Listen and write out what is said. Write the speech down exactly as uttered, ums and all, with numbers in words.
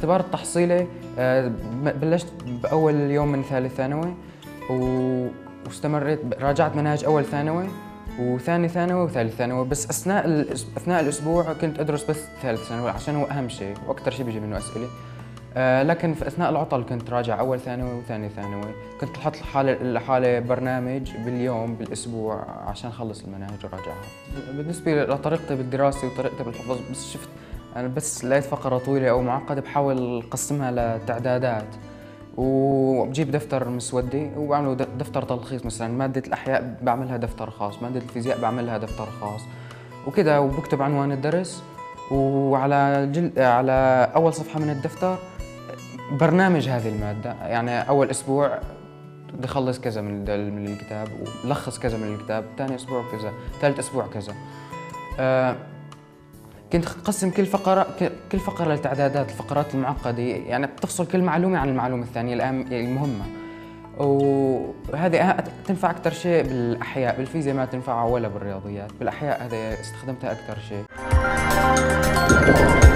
الاختبار التحصيلي بلشت بأول يوم من ثالث ثانوي واستمريت، راجعت مناهج أول ثانوي وثاني ثانوي وثالث ثانوي، بس أثناء أثناء الأسبوع كنت أدرس بس ثالث ثانوي عشان هو أهم شيء وأكثر شيء بيجي منه أسئلة. آه لكن في أثناء العطل كنت راجع أول ثانوي وثاني ثانوي، كنت بحط لحالي لحالي برنامج باليوم بالأسبوع عشان أخلص المناهج وراجعها. بالنسبة لطريقتي بالدراسة وطريقتي بالحفظ، بس شفت أنا بس لقيت فقرة طويلة أو معقدة بحاول أقسمها لتعدادات، وبجيب دفتر مسودي وبعمله دفتر تلخيص. مثلا مادة الأحياء بعملها دفتر خاص، مادة الفيزياء بعملها دفتر خاص وكذا، وبكتب عنوان الدرس، وعلى جل... على أول صفحة من الدفتر برنامج هذه المادة. يعني أول أسبوع بدي أخلص كذا من من الكتاب ولخص كذا من الكتاب، ثاني أسبوع كذا، ثالث أسبوع كذا. أه كنت أقسم كل فقرة كل فقرة للتعدادات، الفقرات المعقدة، يعني بتفصل كل معلومة عن المعلومة الثانية المهمة. وهذه تنفع أكثر شيء بالأحياء، بالفيزياء ما تنفع ولا بالرياضيات، بالأحياء هذه استخدمتها أكثر شيء.